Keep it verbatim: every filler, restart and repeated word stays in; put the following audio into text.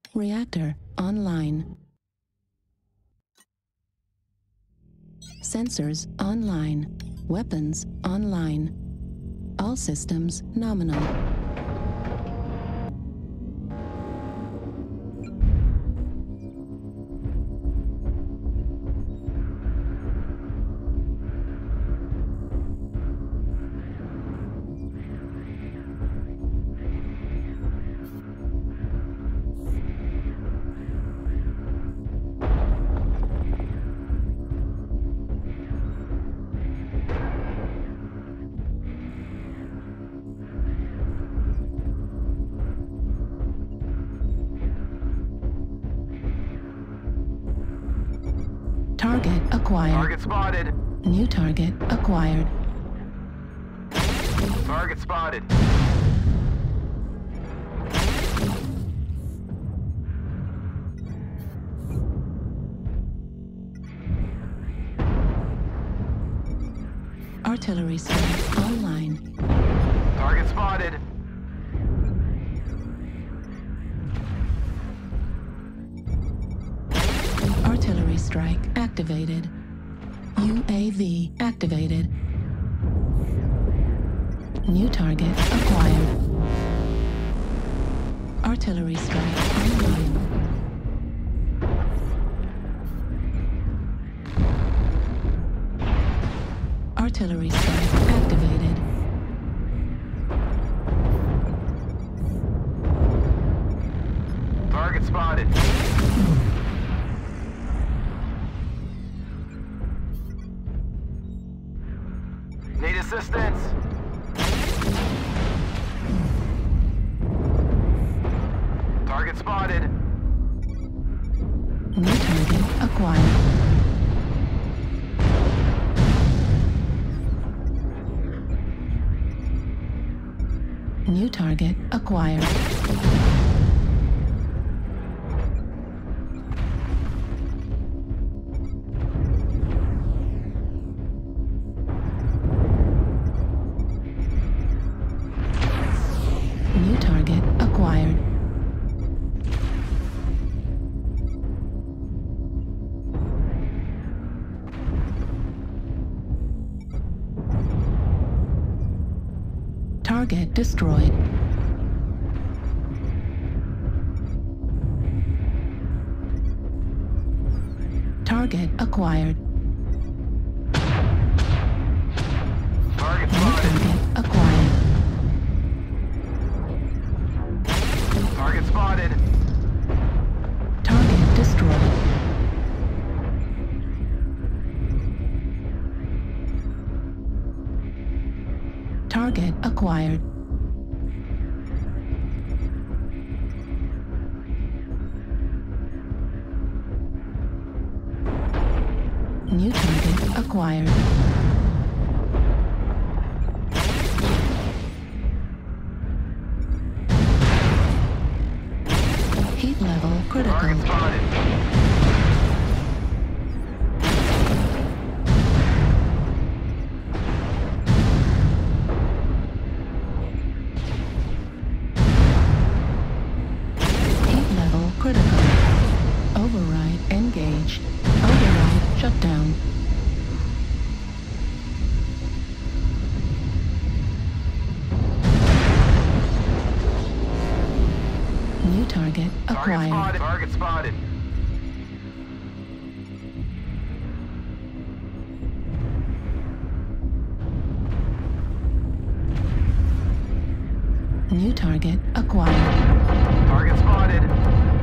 Reactor online. Sensors online. Weapons online. All systems nominal. Target acquired. Target spotted. New target acquired. Target spotted. Artillery strike online. Target spotted. Artillery strike activated. U A V activated. New target acquired. Artillery strike online. Artillery strike activated. Target spotted. Need assistance. Target spotted. New target acquired. New target acquired. New target acquired. Target destroyed. Target acquired. Target New spotted. target acquired. Target spotted. Target destroyed. Target acquired. New target acquired. Heat level critical. Target spotted. Heat level critical. Override engaged. Override shut down. New target Target acquired. spotted. Target spotted. New target acquired. Target spotted.